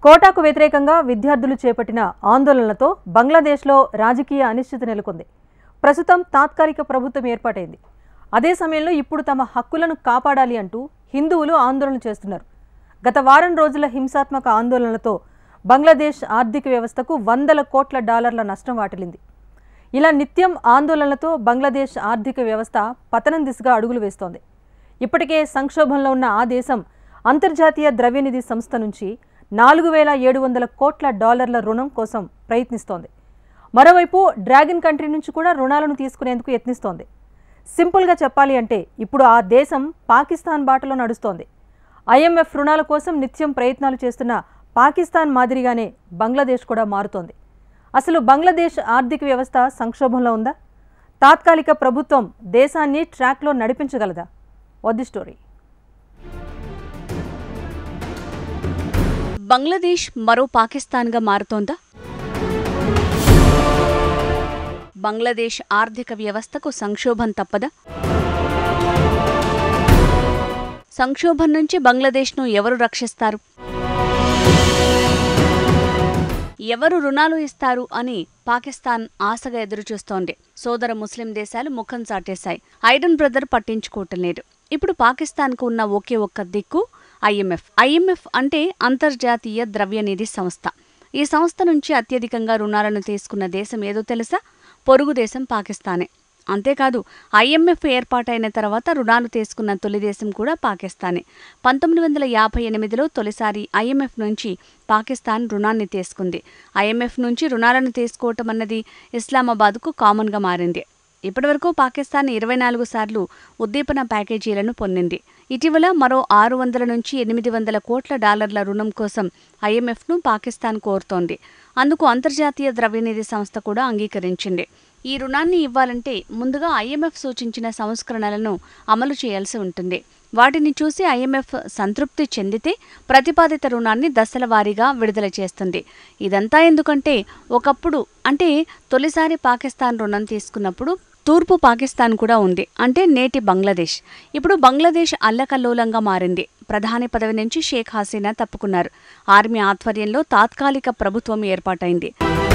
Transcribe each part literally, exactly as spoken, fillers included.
కోటాకు వ్యతిరేకంగా విద్యార్థులు చేపట్టిన ఆందోళనలతో బంగ్లాదేశ్లో రాజకీయ అనిశ్చితి నెలకొంది. ప్రస్తుతం తాత్కాలిక ప్రభుత్వం ఏర్పాటైంది. అదే సమయంలో ఇప్పుడు తమ హక్కులను కాపాడాలి అంటూ హిందువులు ఆందోళన చేస్తున్నారు. గత వారం రోజుల హింసాత్మక ఆందోళనలతో బంగ్లాదేశ్ ఆర్థిక వ్యవస్థకు వందల కోట్ల డాలర్ల నష్టం వాటిల్లింది. ఇలా నిత్యం ఆందోళనలతో బంగ్లాదేశ్ ఆర్థిక వ్యవస్థ పతనం దిశగా అడుగులు వేస్తోంది. ఇప్పటికే సంక్షోభంలో ఉన్న ఆ దేశం అంతర్జాతీయ ద్రవ్యనిధి సంస్థ నుంచి నాలుగు వేల ఏడు వందల కోట్ల డాలర్ల రుణం కోసం ప్రయత్నిస్తోంది. మరోవైపు డ్రాగన్ కంట్రీ నుంచి కూడా రుణాలను తీసుకునేందుకు యత్నిస్తోంది. సింపుల్గా చెప్పాలి అంటే ఇప్పుడు ఆ దేశం పాకిస్తాన్ బాటలో నడుస్తోంది. ఐఎంఎఫ్ రుణాల కోసం నిత్యం ప్రయత్నాలు చేస్తున్న పాకిస్తాన్ మాదిరిగానే బంగ్లాదేశ్ కూడా మారుతోంది. అసలు బంగ్లాదేశ్ ఆర్థిక వ్యవస్థ సంక్షోభంలో ఉందా? తాత్కాలిక ప్రభుత్వం దేశాన్ని ట్రాక్లో నడిపించగలదా? What story. బంగ్లాదేశ్ మరో పాకిస్తాన్గా మారుతోందా? బంగ్లాదేశ్ ఆర్థిక వ్యవస్థకు సంక్షోభం తప్పదా? సంక్షోభం నుంచి బంగ్లాదేశ్ను ఎవరు రక్షిస్తారు? ఎవరు రుణాలు ఇస్తారు అని పాకిస్తాన్ ఆశగా ఎదురుచూస్తోంది. సోదర ముస్లిం దేశాలు ముఖం చాటేశాయి. ఐడెన్ బ్రదర్ పట్టించుకోవటం లేదు. ఇప్పుడు పాకిస్తాన్కు ఉన్న ఒకే ఒక్క దిక్కు ఐఎంఎఫ్. ఐఎంఎఫ్ అంటే అంతర్జాతీయ ద్రవ్యనిధి సంస్థ. ఈ సంస్థ నుంచి అత్యధికంగా రుణాలను తీసుకున్న దేశం ఏదో తెలుసా? పొరుగు దేశం పాకిస్తానే. అంతేకాదు, ఐఎంఎఫ్ ఏర్పాటైన తర్వాత రుణాలు తీసుకున్న తొలి దేశం కూడా పాకిస్తానే. పంతొమ్మిది వందల యాభై ఎనిమిదిలో తొలిసారి ఐఎంఎఫ్ నుంచి పాకిస్తాన్ రుణాన్ని తీసుకుంది. ఐఎంఎఫ్ నుంచి రుణాలను తీసుకోవటం అన్నది ఇస్లామాబాద్కు కామన్గా మారింది. ఇప్పటివరకు పాకిస్తాన్ ఇరవై నాలుగు సార్లు ఉద్దీపన ప్యాకేజీలను పొందింది. ఇటీవల మరో ఆరు వందల నుంచి ఎనిమిది వందల కోట్ల డాలర్ల రుణం కోసం ఐఎంఎఫ్ను పాకిస్తాన్ కోరుతోంది. అందుకు అంతర్జాతీయ ద్రవ్యనిధి సంస్థ కూడా అంగీకరించింది. ఈ రుణాన్ని ఇవ్వాలంటే ముందుగా ఐఎంఎఫ్ సూచించిన సంస్కరణలను అమలు చేయాల్సి ఉంటుంది. వాటిని చూసి ఐఎంఎఫ్ సంతృప్తి చెందితే ప్రతిపాదిత రుణాన్ని దశల వారీగా విడుదల చేస్తుంది. ఇదంతా ఎందుకంటే ఒకప్పుడు అంటే తొలిసారి పాకిస్తాన్ రుణం తీసుకున్నప్పుడు తూర్పు పాకిస్తాన్ కూడా ఉంది, అంటే నేటి బంగ్లాదేశ్. ఇప్పుడు బంగ్లాదేశ్ అల్లకల్లోలంగా మారింది. ప్రధాని పదవి నుంచి షేక్ హసీనా తప్పుకున్నారు. ఆర్మీ ఆధ్వర్యంలో తాత్కాలిక ప్రభుత్వం ఏర్పాటైంది.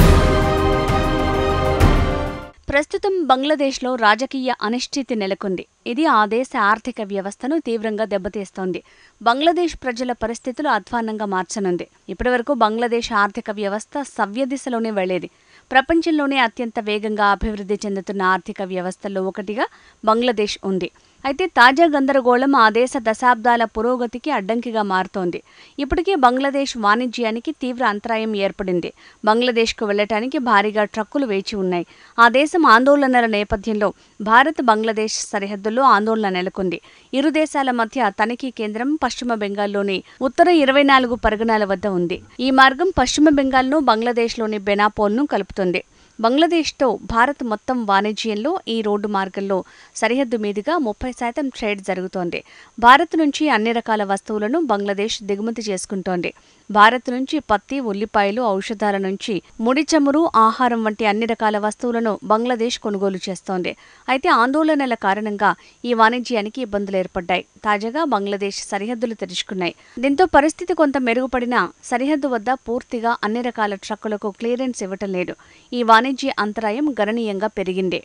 ప్రస్తుతం బంగ్లాదేశ్లో రాజకీయ అనిశ్చితి నెలకొంది. ఇది ఆ దేశ ఆర్థిక వ్యవస్థను తీవ్రంగా దెబ్బతీస్తోంది. బంగ్లాదేశ్ ప్రజల పరిస్థితులు అధ్వాన్నంగా మార్చనుంది. ఇప్పటివరకు బంగ్లాదేశ్ ఆర్థిక వ్యవస్థ సవ్య దిశలోనే వెళ్లేది. ప్రపంచంలోనే అత్యంత వేగంగా అభివృద్ధి చెందుతున్న ఆర్థిక వ్యవస్థల్లో ఒకటిగా బంగ్లాదేశ్ ఉంది. అయితే తాజా గందరగోళం ఆ దేశ దశాబ్దాల పురోగతికి అడ్డంకిగా మారుతోంది. ఇప్పటికే బంగ్లాదేశ్ వాణిజ్యానికి తీవ్ర అంతరాయం ఏర్పడింది. బంగ్లాదేశ్కు వెళ్లటానికి భారీగా ట్రక్కులు వేచి ఉన్నాయి. ఆ దేశం ఆందోళనల నేపథ్యంలో భారత్ బంగ్లాదేశ్ సరిహద్దుల్లో ఆందోళన నెలకొంది. ఇరు దేశాల మధ్య తనిఖీ కేంద్రం పశ్చిమ బెంగాల్లోని ఉత్తర ఇరవై నాలుగు పరగణాల వద్ద ఉంది. ఈ మార్గం పశ్చిమ బెంగాల్ను బంగ్లాదేశ్లోని బెనాపోల్ను కలుపుతుంది. బంగ్లాదేశ్తో భారత్ మొత్తం వాణిజ్యంలో ఈ రోడ్డు మార్గంలో సరిహద్దు మీదుగా ముప్పై శాతం ట్రేడ్ జరుగుతోంది. భారత్ నుంచి అన్ని రకాల వస్తువులను బంగ్లాదేశ్ దిగుమతి చేసుకుంటోంది. భారత్ నుంచి పత్తి, ఉల్లిపాయలు, ఔషధాల నుంచి ముడి చమురు, ఆహారం వంటి అన్ని రకాల వస్తువులను బంగ్లాదేశ్ కొనుగోలు చేస్తోంది. అయితే ఆందోళనల కారణంగా ఈ వాణిజ్యానికి ఇబ్బందులు ఏర్పడ్డాయి. తాజాగా బంగ్లాదేశ్ సరిహద్దులు తెరుచుకున్నాయి. దీంతో పరిస్థితి కొంత మెరుగుపడినా సరిహద్దు వద్ద పూర్తిగా అన్ని రకాల ట్రక్కులకు క్లియరెన్స్ ఇవ్వటం లేదు. ఈ వాణిజ్య అంతరాయం గణనీయంగా పెరిగింది.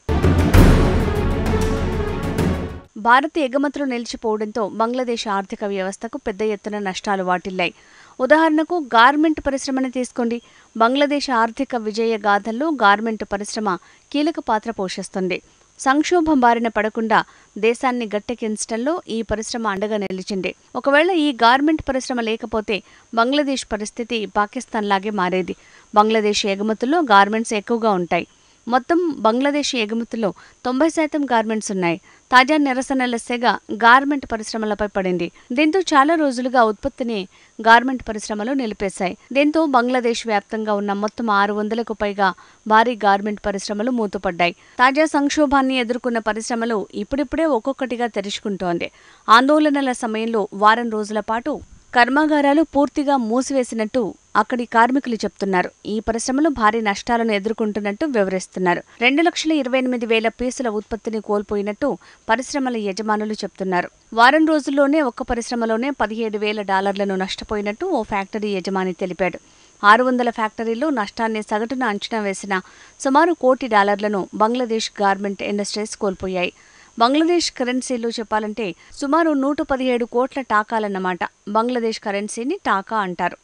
భారత్ ఎగుమతులు నిలిచిపోవడంతో బంగ్లాదేశ్ ఆర్థిక వ్యవస్థకు పెద్ద ఎత్తున నష్టాలు వాటిల్లాయి. ఉదాహరణకు గార్మెంట్ పరిశ్రమను తీసుకోండి. బంగ్లాదేశ్ ఆర్థిక విజయ గాథల్లో గార్మెంట్ పరిశ్రమ కీలక పాత్ర పోషిస్తుంది. సంక్షోభం బారిన పడకుండా దేశాన్ని గట్టెక్కించడంలో ఈ పరిశ్రమ అండగా నిలిచింది. ఒకవేళ ఈ గార్మెంట్ పరిశ్రమ లేకపోతే బంగ్లాదేశ్ పరిస్థితి పాకిస్తాన్ లాగే మారేది. బంగ్లాదేశ్ ఎగుమతుల్లో గార్మెంట్స్ ఎక్కువగా ఉంటాయి. మొత్తం బంగ్లాదేశ్ ఎగుమతుల్లో తొంభై శాతం గార్మెంట్స్ ఉన్నాయి. తాజా నిరసనల సెగ గార్మెంట్ పరిశ్రమలపై పడింది. దీంతో చాలా రోజులుగా ఉత్పత్తిని గార్మెంట్ పరిశ్రమలు నిలిపేశాయి. దీంతో బంగ్లాదేశ్ వ్యాప్తంగా ఉన్న మొత్తం ఆరు వందలకు పైగా భారీ గార్మెంట్ పరిశ్రమలు మూతపడ్డాయి. తాజా సంక్షోభాన్ని ఎదుర్కొన్న పరిశ్రమలు ఇప్పుడిప్పుడే ఒక్కొక్కటిగా తెరుచుకుంటోంది. ఆందోళనల సమయంలో వారం రోజుల పాటు కర్మాగారాలు పూర్తిగా మూసివేసినట్టు అక్కడి కార్మికులు చెప్తున్నారు. ఈ పరిశ్రమలు భారీ నష్టాలను ఎదుర్కొంటున్నట్టు వివరిస్తున్నారు. రెండు లక్షల ఇరవై ఎనిమిది వేల పీసుల ఉత్పత్తిని కోల్పోయినట్టు పరిశ్రమల యజమానులు చెప్తున్నారు. వారం రోజుల్లోనే ఒక్క పరిశ్రమలోనే పదిహేడు వేల డాలర్లను నష్టపోయినట్టు ఓ ఫ్యాక్టరీ యజమాని తెలిపాడు. ఆరు వందల ఫ్యాక్టరీలు నష్టాన్ని సగటున అంచనా వేసిన సుమారు కోటి డాలర్లను బంగ్లాదేశ్ గార్మెంట్ ఇండస్ట్రీస్ కోల్పోయాయి. బంగ్లాదేశ్ కరెన్సీలో చెప్పాలంటే సుమారు నూట పదిహేడు కోట్ల టాకాలన్నమాట. బంగ్లాదేశ్ కరెన్సీని టాకా అంటారు.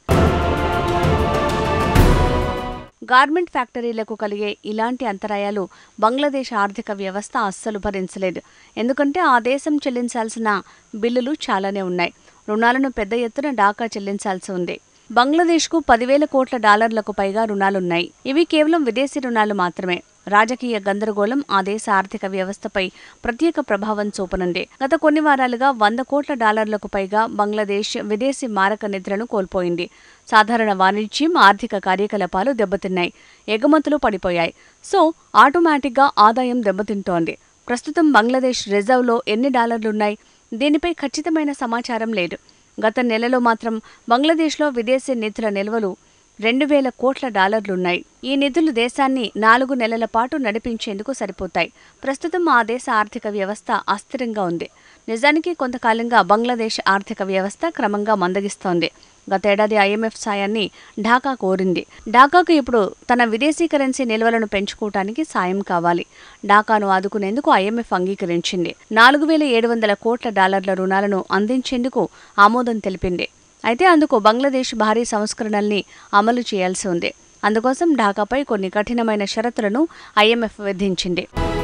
గార్మెంట్ ఫ్యాక్టరీలకు కలిగే ఇలాంటి అంతరాయాలు బంగ్లాదేశ్ ఆర్థిక వ్యవస్థ అస్సలు భరించలేదు. ఎందుకంటే ఆ దేశం చెల్లించాల్సిన బిల్లులు చాలానే ఉన్నాయి. రుణాలను పెద్ద ఎత్తున ఢాకా చెల్లించాల్సి ఉంది. బంగ్లాదేశ్కు పదివేల కోట్ల డాలర్లకు పైగా రుణాలున్నాయి. ఇవి కేవలం విదేశీ రుణాలు మాత్రమే. రాజకీయ గందరగోళం ఆ దేశ ఆర్థిక వ్యవస్థపై ప్రత్యేక ప్రభావం చూపనుంది. గత కొన్ని వారాలుగా వంద కోట్ల డాలర్లకు పైగా బంగ్లాదేశ్ విదేశీ మారక నిధులను కోల్పోయింది. సాధారణ వాణిజ్యం, ఆర్థిక కార్యకలాపాలు దెబ్బతిన్నాయి. ఎగుమతులు పడిపోయాయి. సో ఆటోమేటిక్గా ఆదాయం దెబ్బతింటోంది. ప్రస్తుతం బంగ్లాదేశ్ రిజర్వ్లో ఎన్ని డాలర్లున్నాయి? దీనిపై ఖచ్చితమైన సమాచారం లేదు. గత నెలలో మాత్రం బంగ్లాదేశ్లో విదేశీ నిధుల నిల్వలు రెండు వేల కోట్ల డాలర్లున్నాయి. ఈ నిధులు దేశాన్ని నాలుగు నెలల పాటు నడిపించేందుకు సరిపోతాయి. ప్రస్తుతం ఆ దేశ ఆర్థిక వ్యవస్థ అస్థిరంగా ఉంది. నిజానికి కొంతకాలంగా బంగ్లాదేశ్ ఆర్థిక వ్యవస్థ క్రమంగా మందగిస్తోంది. గతేడాది ఐఎంఎఫ్ సాయాన్ని ఢాకా కోరింది. ఢాకాకు ఇప్పుడు తన విదేశీ కరెన్సీ నిల్వలను పెంచుకోవటానికి సాయం కావాలి. ఢాకాను ఆదుకునేందుకు ఐఎంఎఫ్ అంగీకరించింది. నాలుగు వేల ఏడు వందల కోట్ల డాలర్ల రుణాలను అందించేందుకు ఆమోదం తెలిపింది. అయితే అందుకు బంగ్లాదేశ్ భారీ సంస్కరణల్ని అమలు చేయాల్సి ఉంది. అందుకోసం ఢాకాపై కొన్ని కఠినమైన షరతులను ఐఎంఎఫ్ విధించింది.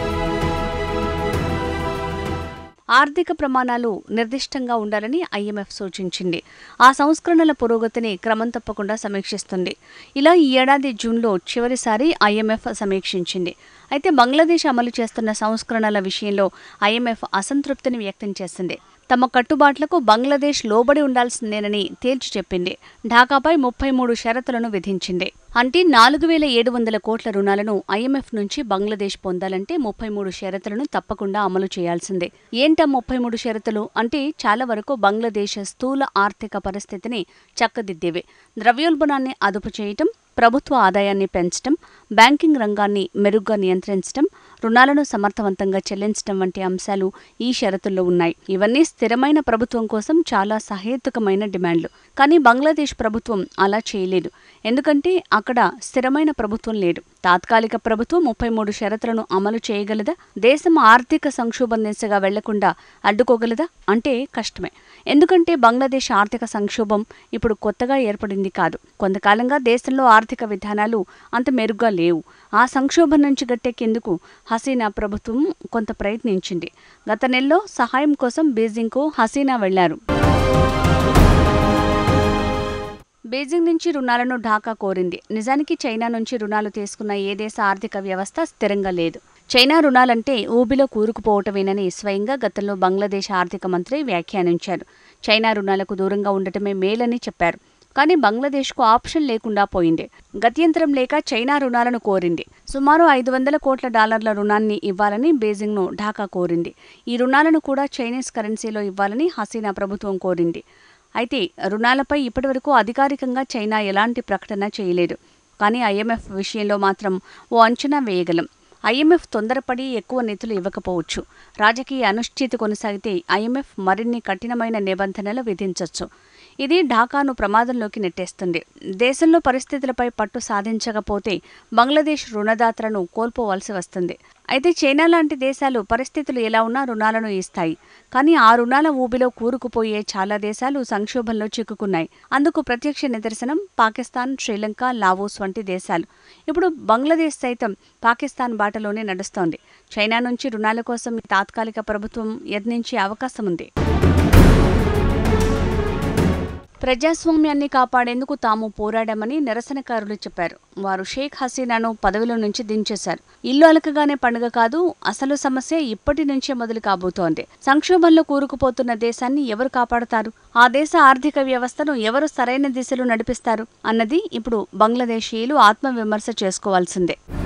ఆర్థిక ప్రమాణాలు నిర్దిష్టంగా ఉండాలని ఐఎంఎఫ్ సూచించింది. ఆ సంస్కరణల పురోగతిని క్రమం తప్పకుండా సమీక్షిస్తుంది. ఇలా ఈ ఏడాది జూన్లో చివరిసారి ఐఎంఎఫ్ సమీక్షించింది. అయితే బంగ్లాదేశ్ అమలు చేస్తున్న సంస్కరణల విషయంలో ఐఎంఎఫ్ అసంతృప్తిని వ్యక్తం చేసింది. తమ కట్టుబాట్లకు బంగ్లాదేశ్ లోబడి ఉండాల్సిందేనని తేల్చి చెప్పింది. ఢాకాపై ముప్పై మూడు షరతులను విధించింది. అంటే నాలుగు వేల ఏడు వందల కోట్ల రుణాలను ఐఎంఎఫ్ నుంచి బంగ్లాదేశ్ పొందాలంటే ముప్పై మూడు షరతులను తప్పకుండా అమలు చేయాల్సిందే. ఏంటా ముప్పై మూడు షరతులు అంటే చాలా వరకు బంగ్లాదేశ్ స్థూల ఆర్థిక పరిస్థితిని చక్కదిద్దేవే. ద్రవ్యోల్బణాన్ని అదుపు చేయటం, ప్రభుత్వ ఆదాయాన్ని పెంచడం, బ్యాంకింగ్ రంగాన్ని మెరుగ్గా నియంత్రించడం, రుణాలను సమర్థవంతంగా చెల్లించడం వంటి అంశాలు ఈ షరతుల్లో ఉన్నాయి. ఇవన్నీ స్థిరమైన ప్రభుత్వం కోసం చాలా సహేతుకమైన డిమాండ్లు. కానీ బంగ్లాదేశ్ ప్రభుత్వం అలా చేయలేదు. ఎందుకంటే అక్కడ స్థిరమైన ప్రభుత్వం లేదు. తాత్కాలిక ప్రభుత్వం ముప్పై మూడు షరతులను అమలు చేయగలదా? దేశం ఆర్థిక సంక్షోభం దిశగా వెళ్లకుండా అడ్డుకోగలదా? అంటే కష్టమే. ఎందుకంటే బంగ్లాదేశ్ ఆర్థిక సంక్షోభం ఇప్పుడు కొత్తగా ఏర్పడింది కాదు. కొంతకాలంగా దేశంలో ఆర్థిక విధానాలు అంత మెరుగ్గా లేవు. ఆ సంక్షోభం నుంచి గట్టెక్కేందుకు హసీనా ప్రభుత్వం కొంత ప్రయత్నించింది. గత నెలలో సహాయం కోసం బీజింగ్కు హసీనా వెళ్లారు. బీజింగ్ నుంచి రుణాలను ఢాకా కోరింది. నిజానికి చైనా నుంచి రుణాలు తీసుకున్న ఏ దేశ ఆర్థిక వ్యవస్థ స్థిరంగా లేదు. చైనా రుణాలంటే ఊబిలో కూరుకుపోవటమేనని స్వయంగా గతంలో బంగ్లాదేశ్ ఆర్థిక మంత్రి వ్యాఖ్యానించారు. చైనా రుణాలకు దూరంగా ఉండటమే మేలని చెప్పారు. కానీ బంగ్లాదేశ్కు ఆప్షన్ లేకుండా పోయింది. గత్యంతరం లేక చైనా రుణాలను కోరింది. సుమారు ఐదు వందల కోట్ల డాలర్ల రుణాన్ని ఇవ్వాలని బీజింగ్ను ఢాకా కోరింది. ఈ రుణాలను కూడా చైనీస్ కరెన్సీలో ఇవ్వాలని హసీనా ప్రభుత్వం కోరింది. అయితే రుణాలపై ఇప్పటివరకు అధికారికంగా చైనా ఎలాంటి ప్రకటన చేయలేదు. కానీ ఐఎంఎఫ్ విషయంలో మాత్రం ఓ అంచనా వేయగలం. ఐఎంఎఫ్ తొందరపడి ఎక్కువ నిధులు ఇవ్వకపోవచ్చు. రాజకీయ అనిశ్చితి కొనసాగితే ఐఎంఎఫ్ మరిన్ని కఠినమైన నిబంధనలు విధించవచ్చు. ఇది ఢాకాను ప్రమాదంలోకి నెట్టేస్తుంది. దేశంలో పరిస్థితులపై పట్టు సాధించకపోతే బంగ్లాదేశ్ రుణదాతలను కోల్పోవాల్సి వస్తుంది. అయితే చైనా లాంటి దేశాలు పరిస్థితులు ఎలా ఉన్నా రుణాలను ఇస్తాయి. కానీ ఆ రుణాల ఊబిలో కూరుకుపోయే చాలా దేశాలు సంక్షోభంలో చిక్కుకున్నాయి. అందుకు ప్రత్యక్ష నిదర్శనం పాకిస్తాన్, శ్రీలంక, లావోస్ వంటి దేశాలు. ఇప్పుడు బంగ్లాదేశ్ సైతం పాకిస్తాన్ బాటలోనే నడుస్తోంది. చైనా నుంచి రుణాల కోసం తాత్కాలిక ప్రభుత్వం యత్నించే అవకాశం ఉంది. ప్రజాస్వామ్యాన్ని కాపాడేందుకు తాము పోరాడామని నిరసనకారులు చెప్పారు. వారు షేక్ హసీనాను పదవిలో నుంచి దించేశారు. ఇల్లు అలకగానే పండుగ కాదు, అసలు సమస్య ఇప్పటి నుంచే మొదలు కాబోతోంది. సంక్షోభంలో కూరుకుపోతున్న దేశాన్ని ఎవరు కాపాడతారు? ఆ దేశ ఆర్థిక వ్యవస్థను ఎవరు సరైన దిశలో నడిపిస్తారు అన్నది ఇప్పుడు బంగ్లాదేశీయులు ఆత్మవిమర్శ చేసుకోవాల్సిందే.